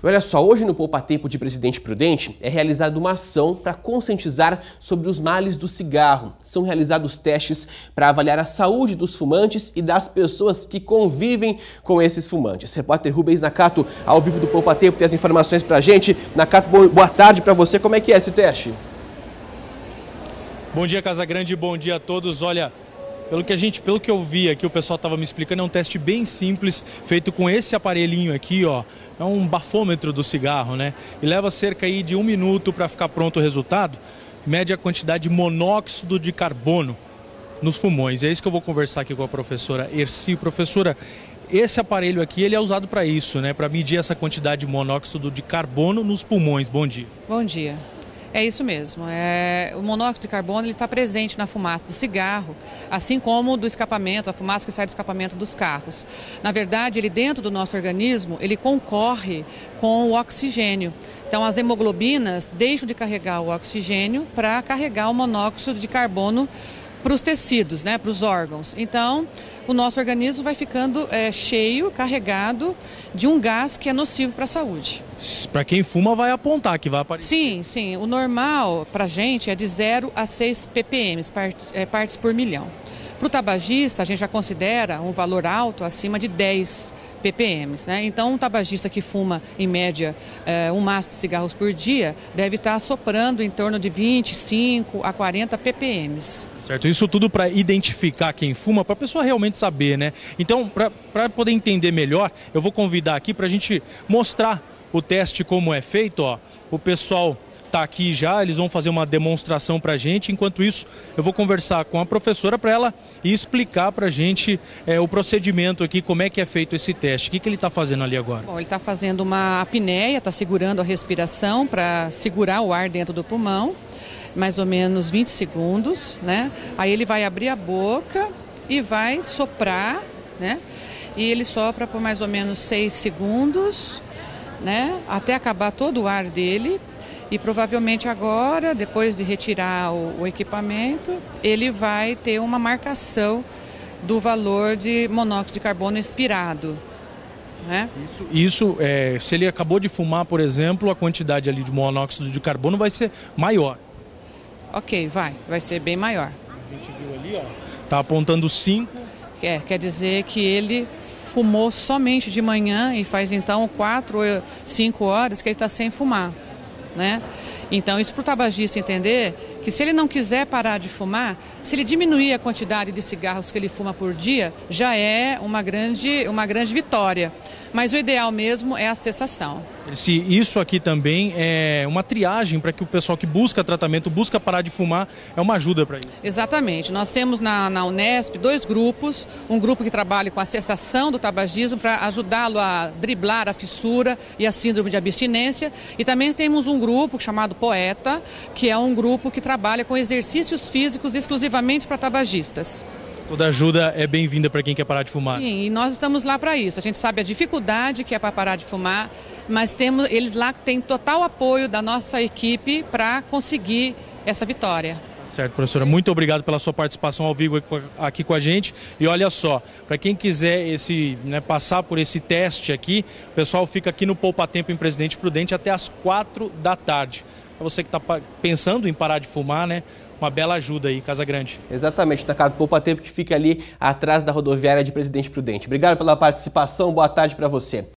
E olha só, hoje no Poupa Tempo de Presidente Prudente é realizada uma ação para conscientizar sobre os males do cigarro. São realizados testes para avaliar a saúde dos fumantes e das pessoas que convivem com esses fumantes. Repórter Rubens Nakato, ao vivo do Poupa Tempo, tem as informações para a gente. Nakato, boa tarde para você. Como é que é esse teste? Bom dia, Casagrande, bom dia a todos. Olha, pelo que eu vi aqui, o pessoal estava me explicando, é um teste bem simples, feito com esse aparelhinho aqui, ó. É um bafômetro do cigarro, né? E leva cerca aí de 1 minuto para ficar pronto o resultado. Mede a quantidade de monóxido de carbono nos pulmões. É isso que eu vou conversar aqui com a professora Erci. Professora, esse aparelho aqui, ele é usado para isso, né? Para medir essa quantidade de monóxido de carbono nos pulmões. Bom dia. Bom dia. É isso mesmo. O monóxido de carbono ele está presente na fumaça do cigarro, assim como do escapamento, a fumaça que sai do escapamento dos carros. Na verdade, ele dentro do nosso organismo, ele concorre com o oxigênio. Então, as hemoglobinas deixam de carregar o oxigênio para carregar o monóxido de carbono para os tecidos, né, para os órgãos. Então, o nosso organismo vai ficando cheio, carregado de um gás que é nocivo para a saúde. Para quem fuma vai apontar que vai aparecer. Sim, sim. O normal para a gente é de 0 a 6 ppm, partes por milhão. Para o tabagista, a gente já considera um valor alto acima de 10 ppm, né? Então, um tabagista que fuma, em média, um maço de cigarros por dia, deve estar soprando em torno de 25 a 40 ppm. Certo, isso tudo para identificar quem fuma, para a pessoa realmente saber, né? Então, para poder entender melhor, eu vou convidar aqui para a gente mostrar o teste como é feito, ó. O pessoal está aqui já, eles vão fazer uma demonstração para a gente. Enquanto isso, eu vou conversar com a professora para ela explicar para a gente o procedimento aqui, como é que é feito esse teste. O que ele está fazendo ali agora? Bom, ele está fazendo uma apneia, está segurando a respiração para segurar o ar dentro do pulmão, mais ou menos 20 segundos, né? Aí ele vai abrir a boca e vai soprar, né? E ele sopra por mais ou menos 6 segundos, né? Até acabar todo o ar dele. E provavelmente agora, depois de retirar o equipamento, ele vai ter uma marcação do valor de monóxido de carbono expirado, né? Isso se ele acabou de fumar, por exemplo, a quantidade ali de monóxido de carbono vai ser maior. Ok, vai ser bem maior. A gente viu ali, ó, tá apontando 5. Quer dizer que ele fumou somente de manhã e faz então 4 ou 5 horas que ele está sem fumar, né? Então, isso para o tabagista entender que se ele não quiser parar de fumar, se ele diminuir a quantidade de cigarros que ele fuma por dia, já é uma grande vitória. Mas o ideal mesmo é a cessação. Isso aqui também é uma triagem para que o pessoal que busca tratamento, busca parar de fumar, é uma ajuda para isso. Exatamente. Nós temos na Unesp 2 grupos, um grupo que trabalha com a cessação do tabagismo para ajudá-lo a driblar a fissura e a síndrome de abstinência. E também temos um grupo chamado Poeta, que é um grupo que trabalha com exercícios físicos exclusivamente para tabagistas. Toda ajuda é bem-vinda para quem quer parar de fumar. Sim, e nós estamos lá para isso. A gente sabe a dificuldade que é para parar de fumar, mas eles lá têm total apoio da nossa equipe para conseguir essa vitória. Certo, professora. Muito obrigado pela sua participação ao vivo aqui com a gente. E olha só, para quem quiser passar por esse teste aqui, o pessoal fica aqui no Poupa Tempo em Presidente Prudente até às 4 da tarde. Para você que está pensando em parar de fumar, né? Uma bela ajuda aí, Casagrande. Exatamente, Nakato, Poupa Tempo que fica ali atrás da rodoviária de Presidente Prudente. Obrigado pela participação, boa tarde para você.